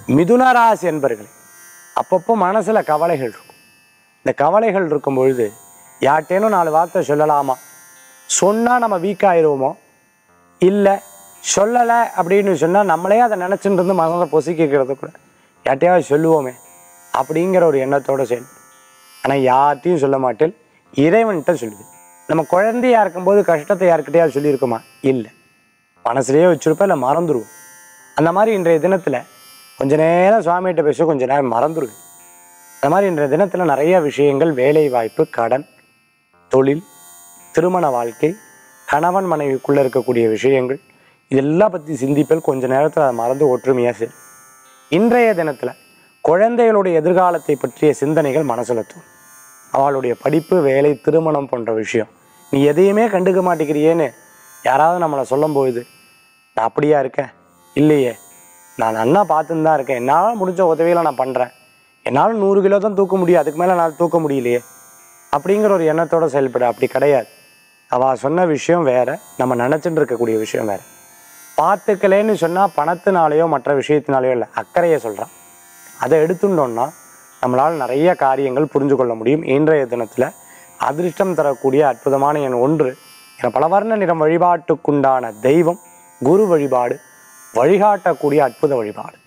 மிதுன ராசி என்பர்களே, அப்பப்போ மனசில் கவலைகள் இருக்கும். இந்த கவலைகள் இருக்கும் பொழுது யார்ட்டேனும் 4 வார்த்தை சொல்லலாமா? சொன்னால் நம்ம வீக் ஆயிடுவோமோ, இல்லை சொல்லலை அப்படின்னு சொன்னால் நம்மளே அதை நினச்சிட்டு இருந்து மனதை பொசிக்கிறது கூட யார்ட்டையாவது சொல்லுவோமே அப்படிங்கிற ஒரு எண்ணத்தோடு செய்யணும். ஆனால் யார்ட்டையும் சொல்ல மாட்டேன், இறைவன்கிட்ட சொல்லுவேன். நம்ம குழந்தையாக இருக்கும்போது கஷ்டத்தை யார்கிட்டையாவது சொல்லியிருக்குமா? இல்லை, மனசுலேயே வச்சுருப்போம், இல்லை மறந்துடுவோம். அந்த மாதிரி இன்றைய தினத்தில் கொஞ்ச நேரம் சுவாமிகிட்ட பேச கொஞ்ச நேரம் மறந்துடுவேன். அந்த மாதிரி இன்றைய தினத்தில் நிறைய விஷயங்கள், வேலை வாய்ப்பு, கடன், தொழில், திருமண வாழ்க்கை, கணவன் மனைவிக்குள்ளே இருக்கக்கூடிய விஷயங்கள், இதெல்லாம் பற்றி சிந்திப்பல் கொஞ்ச நேரத்தில் அதை மறந்து ஒற்றுமையாக சரி. இன்றைய தினத்தில் குழந்தைகளுடைய எதிர்காலத்தை பற்றிய சிந்தனைகள் மனசில் தோணும். அவளுடைய படிப்பு, வேலை, திருமணம் போன்ற விஷயம் நீ எதையுமே கண்டுக்க மாட்டேங்கிறியேன்னு யாராவது நம்மளை சொல்லும்போது, நான் அப்படியா இருக்கேன்? இல்லையே, நான் நன்னா பார்த்துன்னு தான் இருக்கேன், என்னால் முடிஞ்ச உதவியில் நான் பண்ணுறேன், என்னால் 100 கிலோ தான் தூக்க முடியும், அதுக்கு மேலே நான் தூக்க முடியலையே அப்படிங்கிற ஒரு எண்ணத்தோடு செயல்பட. அப்படி கிடையாது. அவள் சொன்ன விஷயம் வேறு, நம்ம நினச்சிட்டு இருக்கக்கூடிய விஷயம் வேறு. பார்த்துக்கலேன்னு சொன்னால் பணத்தினாலேயோ மற்ற விஷயத்தினாலேயோ இல்லை, அக்கறையை சொல்கிறான். அதை எடுத்துட்டோன்னா நம்மளால் நிறைய காரியங்கள் புரிஞ்சு கொள்ள முடியும். இன்றைய தினத்தில் அதிர்ஷ்டம் தரக்கூடிய அற்புதமான எண் 1. என பலவர்ண நிறம். வழிபாட்டுக்குண்டான தெய்வம் குரு வழிபாடு, வழிகாட்டக்கூடிய அற்புத வழிபாடு.